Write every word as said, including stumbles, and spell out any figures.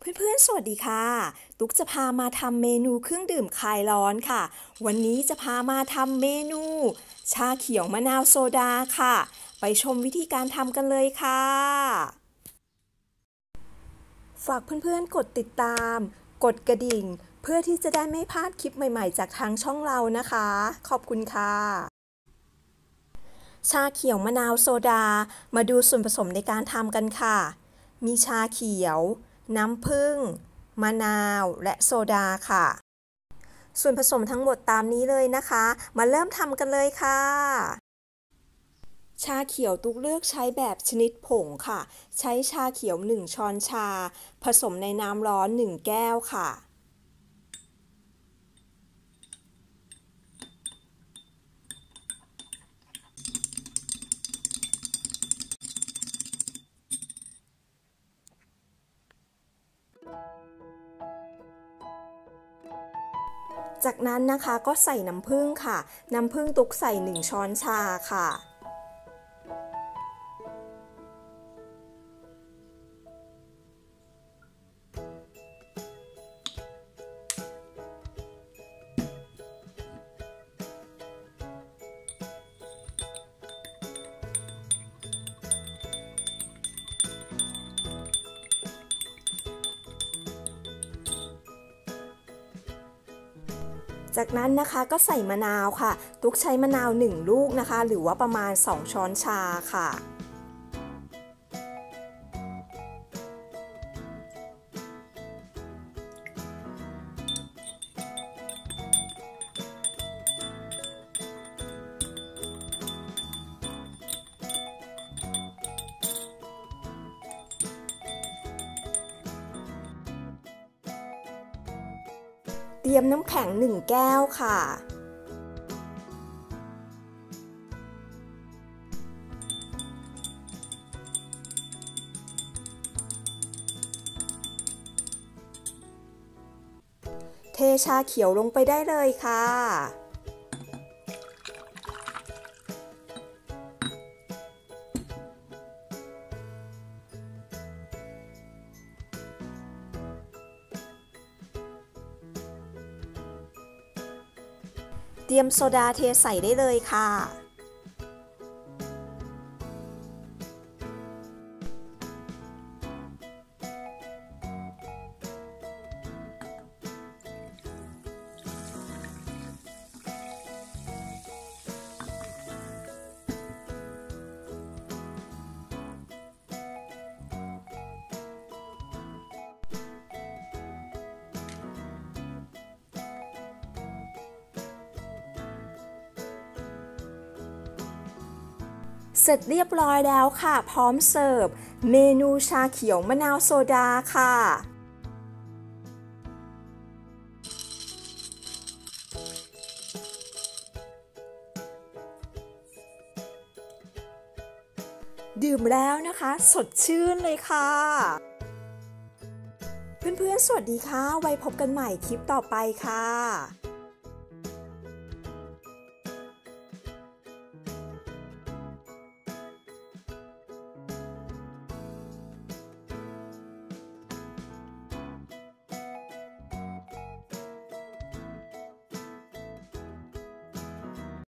เพื่อนๆสวัสดีค่ะตุ๊กจะพามาทำเมนูเครื่องดื่มคลายร้อนค่ะวันนี้จะพามาทำเมนูชาเขียวมะนาวโซดาค่ะไปชมวิธีการทำกันเลยค่ะฝากเพื่อนๆกดติดตามกดกระดิ่งเพื่อที่จะได้ไม่พลาดคลิปใหม่ๆจากทางช่องเรานะคะขอบคุณค่ะชาเขียวมะนาวโซดามาดูส่วนผสมในการทำกันค่ะมีชาเขียวน้ำผึ้งมะนาวและโซดาค่ะส่วนผสมทั้งหมดตามนี้เลยนะคะมาเริ่มทำกันเลยค่ะชาเขียวตุ๊กเลือกใช้แบบชนิดผงค่ะใช้ชาเขียวหนึ่งช้อนชาผสมในน้ำร้อนหนึ่งแก้วค่ะจากนั้นนะคะก็ใส่น้ำผึ้งค่ะน้ำผึ้งตุ๊กใส่หนึ่งช้อนชาค่ะจากนั้นนะคะก็ใส่มะนาวค่ะตุ๊กใช้มะนาวหนึ่งลูกนะคะหรือว่าประมาณสองช้อนชาค่ะเตรียมน้ำแข็งหนึ่งแก้วค่ะเทชาเขียวลงไปได้เลยค่ะเตรียมโซดาเทใส่ได้เลยค่ะเสร็จเรียบร้อยแล้วค่ะพร้อมเสิร์ฟเมนูชาเขียวมะนาวโซดาค่ะดื่มแล้วนะคะสดชื่นเลยค่ะเพื่อนๆสวัสดีค่ะไว้พบกันใหม่คลิปต่อไปค่ะ